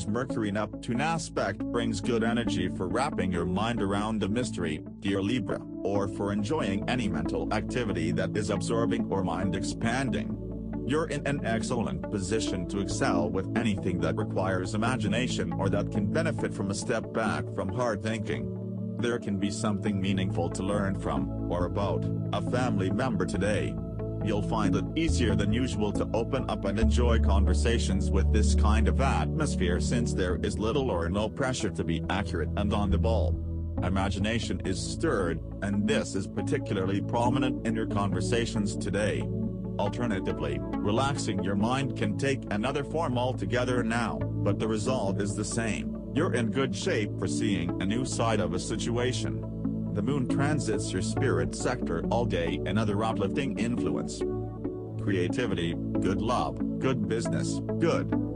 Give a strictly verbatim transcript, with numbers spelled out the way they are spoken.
Today's Mercury-Neptune aspect brings good energy for wrapping your mind around a mystery, dear Libra, or for enjoying any mental activity that is absorbing or mind-expanding. You're in an excellent position to excel with anything that requires imagination or that can benefit from a step back from hard thinking. There can be something meaningful to learn from, or about, a family member today. You'll find it easier than usual to open up and enjoy conversations with this kind of atmosphere since there is little or no pressure to be accurate and on the ball. Imagination is stirred, and this is particularly prominent in your conversations today. Alternatively, relaxing your mind can take another form altogether now, but the result is the same. You're in good shape for seeing a new side of a situation. The moon transits your spirit sector all day, another uplifting influence. Creativity, good love, good business, good